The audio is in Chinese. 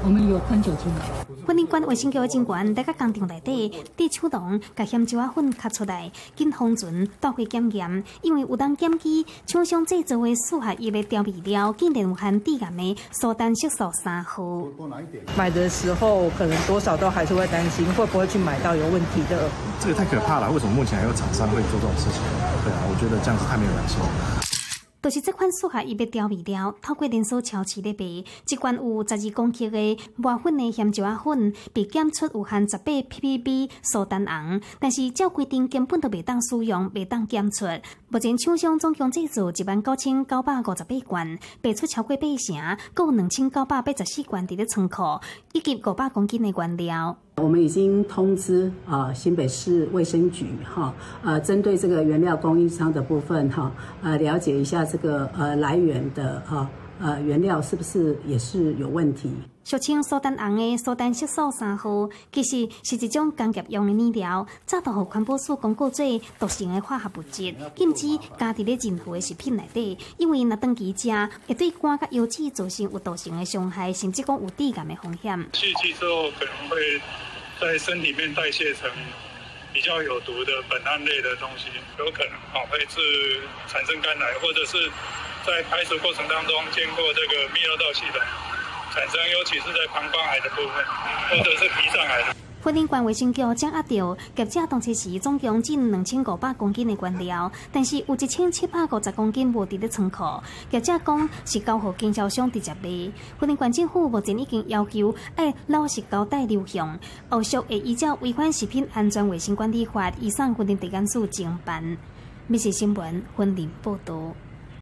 我们有喷酒精。 婚姻馆卫生局的警官在工厂内底滴手动，把咸椒粉吸出来，经封存带回检验。因为有当检机厂商制造的复合液的调味料，竟然有含致癌的苏丹色素3号。 买的时候可能多少都还是会担心，会不会去买到有问题的？ 这个太可怕了！为什么目前还有厂商会做这种事情？对啊，我觉得这样子太没有良心了。 就是这款复合液的调味料，透过连锁超市咧卖，一罐有12公克的磨粉的咸椒粉，被检出有含18 ppb 苏丹红，但是照规定根本都未当使用，未当检出。目前厂商总共制造19958罐，卖出超过8成，共有2984罐伫咧仓库，以及500公斤的原料。 我们已经通知新北市卫生局针对这个原料供应商的部分了解一下这个来源的原料是不是也是有问题。 俗称苏丹红的苏丹色素3号，其实是一种工业用的染料，早就互环保署公告做毒性的化学物质，禁止加伫咧任何的食品内底，因为若长期食，会对肝甲腰子造成有毒性的伤害，甚至讲有致癌的风险。 吸气之后可能会在身体面代谢成比较有毒的苯胺类的东西，有可能会产生肝癌，或者是在排水过程当中经过这个泌尿道系统产生，尤其是在膀胱癌的部分，或者是脾脏癌的。 婚姻馆卫生局掌握到业者当初时总共进2500公斤的原料，但是有1750公斤无伫咧仓库。业者讲是交予经销商直接卖。婚姻馆政府目前已经要求要老实交代流向，后续会依照违反食品安全卫生管理法移送婚姻地检署侦办。密切新闻，婚姻报道。